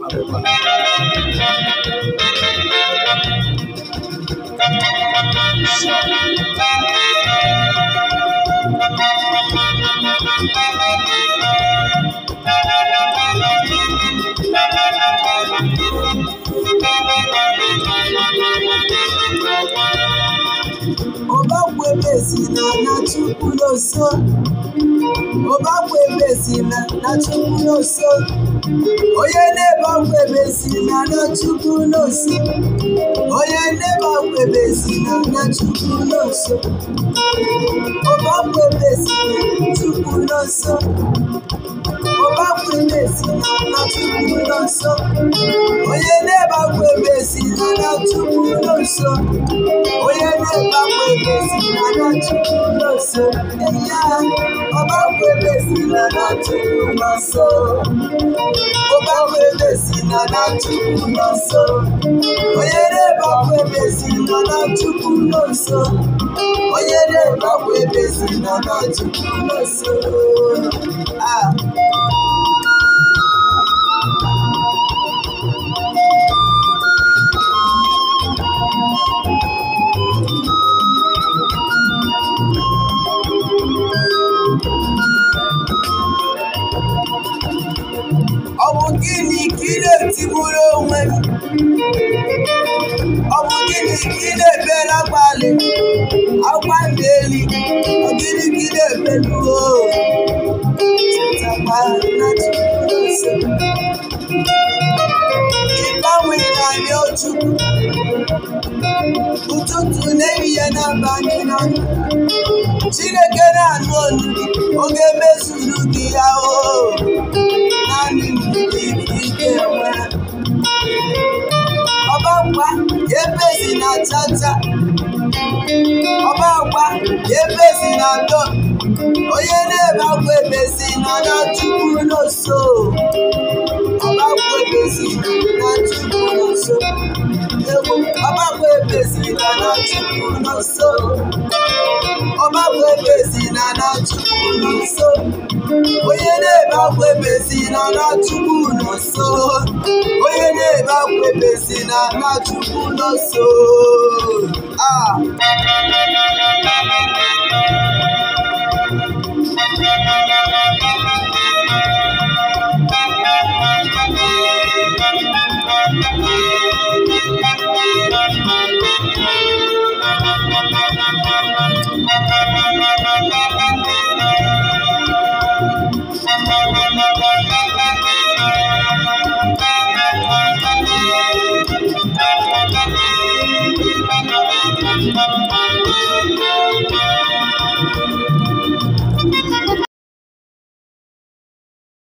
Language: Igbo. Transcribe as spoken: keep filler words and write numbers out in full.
Ebezina Chukwu Noo Nso. Obakwa Ebezina Chukwu Noo Nso. Onye na-ebakwa Ebezina Chukwu Noo Nso. Onye na-ebakwa Ebezina Chukwu Noo Nso. Obakwa Ebezina Chukwu Noo Nso. Obakwa Ebezina Chukwu Noo Nso. Onye na-ebakwa Ebezina Chukwu Noo Nso. Onye na-ebakwa Ebezina Chukwu Noo Nso. Obakwa Ebezina Chukwu Noo Nso. Obakwa Ebezina Chukwu Noo Nso. Onye na-ebakwa Ebezina Chukwu Noo Nso. Onye na-ebakwa Ebezina Chukwu Noo Nso. Ah. Ọ bụ gịnị ka ị na-etiburu onwe gị? Ọ bụ gịnị ka ị na-ebere agbalị akwa ndị eli? Ọ gịnị ka ị na-ebelu chetakwa na Chukwu Noo Nso. Ịgbanwe na-arịọ Chukwu ụtụtụ n'ehihie n'abalị n'anya. Chineke na-anụ olu gị, ọ ga-emezuru gị ya o. Naanị ike nwere ọbakwa Ebezina chacha. Ọbakwa Ebezina do. Onye na-ebakwa Ebezina Chukwu Noo Nso. Ọbakwa Ebezina Chukwu Noo Nso. Ọbakwa Ebezina Chukwu Noo Nso. Ọbakwa Ebezina Chukwu Noo Nso. Onye na-ebakwa Ebezina Chukwu Noo Nso. Onye na-ebakwa Ebezina Chukwu Noo Nso. Ah.